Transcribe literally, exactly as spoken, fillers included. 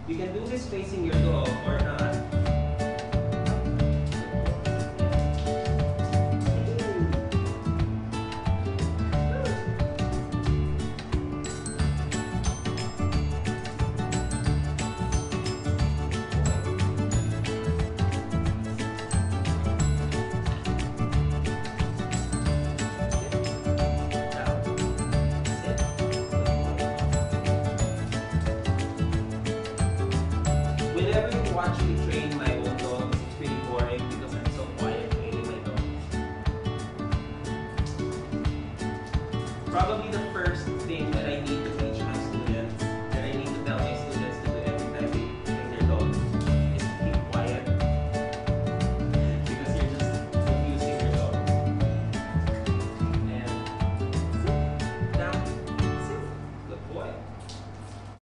You can do this facing your dog or not. Whenever you watch the